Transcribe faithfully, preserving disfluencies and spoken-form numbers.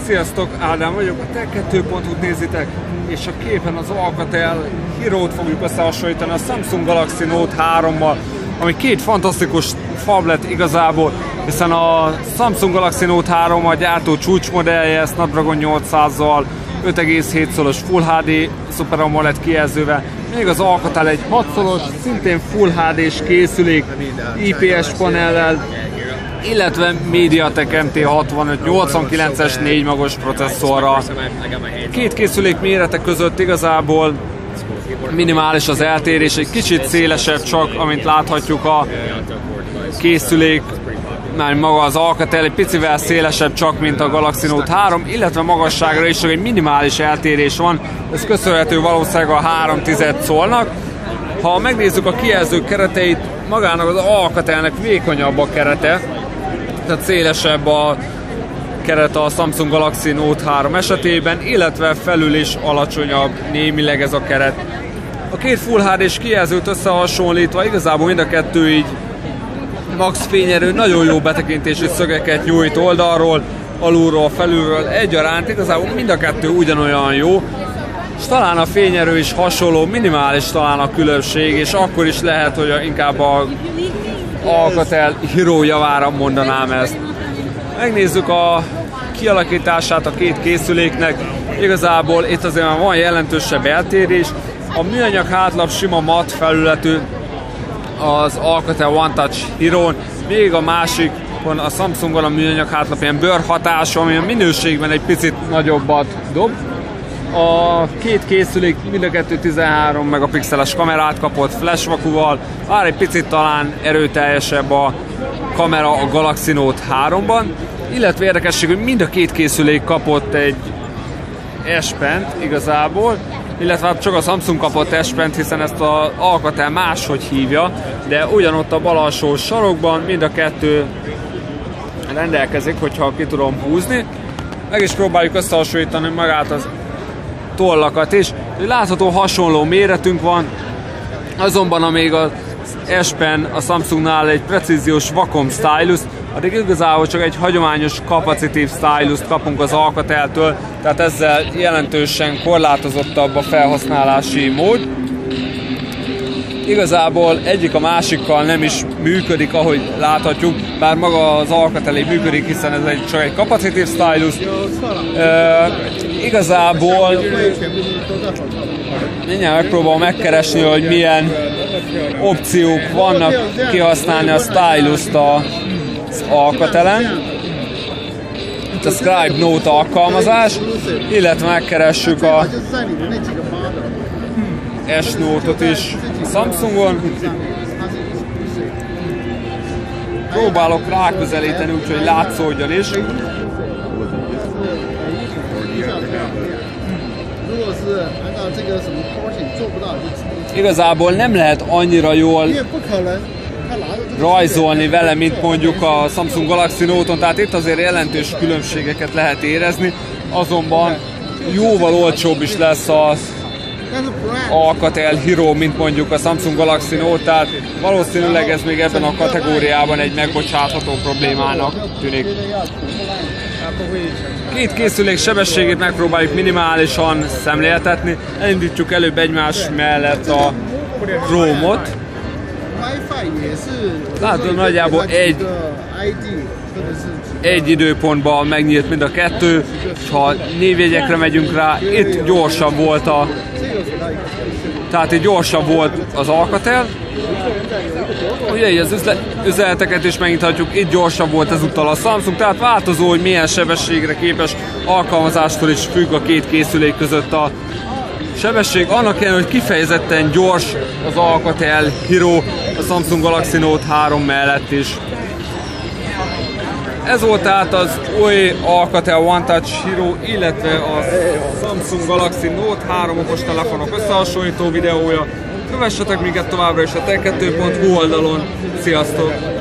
Sziasztok, Ádám vagyok, a tech kettő pont hu-t nézitek, és a képen az Alcatel Hero-t fogjuk összehasonlítani a Samsung Galaxy Note hárommal, ami két fantasztikus phablet igazából, hiszen a Samsung Galaxy Note három a gyártó csúcsmodellje, Snapdragon nyolcszázzal, öt egész hét szoros Full há dé Super AMOLED kijelzővel, még az Alcatel egy hat szoros, szintén Full há dés készülék, i pé es panellel, illetve MediaTek em té hatvanöt nyolcvankilences négy magos processzorral. Két készülék mérete között igazából minimális az eltérés, egy kicsit szélesebb csak, amint láthatjuk a készülék, már maga az Alcatel egy picivel szélesebb csak, mint a Galaxy Note három, illetve magasságra is csak egy minimális eltérés van, ez köszönhető valószínűleg a három tized szolnak. Ha megnézzük a kijelző kereteit, magának az Alcatelnek vékonyabb a kerete, tehát szélesebb a keret a Samsung Galaxy Note három esetében, illetve felül is alacsonyabb némileg ez a keret. A két Full há dés kijelzőt összehasonlítva igazából mind a kettő így max fényerő, nagyon jó betekintési szögeket nyújt oldalról, alulról, felülről egyaránt, igazából mind a kettő ugyanolyan jó, és talán a fényerő is hasonló, minimális talán a különbség, és akkor is lehet, hogy inkább a Alcatel Hero javára mondanám ezt. Megnézzük a kialakítását a két készüléknek, igazából itt azért már van jelentősebb eltérés. A műanyag hátlap sima matt felületű az Alcatel One Touch Hero-n, még a másik a Samsungon a műanyag hátlap ilyen bőr hatású, ami a minőségben egy picit nagyobbat dob. A két készülék mind a kettő tizenhárom megapixeles kamerát kapott flash vakuval, már egy picit talán erőteljesebb a kamera a Galaxy Note háromban, illetve érdekesség, hogy mind a két készülék kapott egy S Pen-t igazából, illetve csak a Samsung kapott S Pen-t, hiszen ezt az Alcatel máshogy hívja, de ugyanott a bal alsó sarokban mind a kettő rendelkezik, hogyha ki tudom húzni. Meg is próbáljuk összehasonlítani magát az tollakat is. Látható hasonló méretünk van, azonban amíg az S Pen a Samsungnál egy precíziós Wacom stylus, addig igazából csak egy hagyományos kapacitív stylust kapunk az Alcateltől, tehát ezzel jelentősen korlátozottabb a felhasználási mód. Igazából egyik a másikkal nem is működik, ahogy láthatjuk, bár maga az Alcatel működik, hiszen ez egy, csak egy kapacitív stylus. E, igazából mindjárt megpróbálom megkeresni, hogy milyen opciók vannak kihasználni a stylust az Alcatelen. Itt a Scribe Note alkalmazás, illetve megkeressük a S Note-ot is a Samsungon. Próbálok ráközelíteni, úgyhogy látszódjon is. Igazából nem lehet annyira jól rajzolni vele, mint mondjuk a Samsung Galaxy Note-on, tehát itt azért jelentős különbségeket lehet érezni, azonban jóval olcsóbb is lesz az Alcatel Hero, mint mondjuk a Samsung Galaxy Note, tehát valószínűleg ez még ebben a kategóriában egy megbocsátható problémának tűnik. Két készülék sebességét megpróbáljuk minimálisan szemléltetni, elindítjuk előbb egymás mellett a Chrome-ot. Látod, nagyjából egy, egy időpontban megnyílt mind a kettő, és ha névjegyekre megyünk rá, itt gyorsabb volt a tehát itt gyorsabb volt az Alcatel. Ugye így az üzeneteket is megnyithatjuk, itt gyorsabb volt ezúttal a Samsung, tehát változó, hogy milyen sebességre képes, alkalmazástól is függ a két készülék között a sebesség. Annak ellenére, hogy kifejezetten gyors az Alcatel Hero a Samsung Galaxy Note három mellett is. Ez volt tehát az új Alcatel One Touch Hero, illetve a Samsung Galaxy Note három okostelefonok összehasonlító videója. Kövessetek minket továbbra is a tech kettő pont hu oldalon. Sziasztok!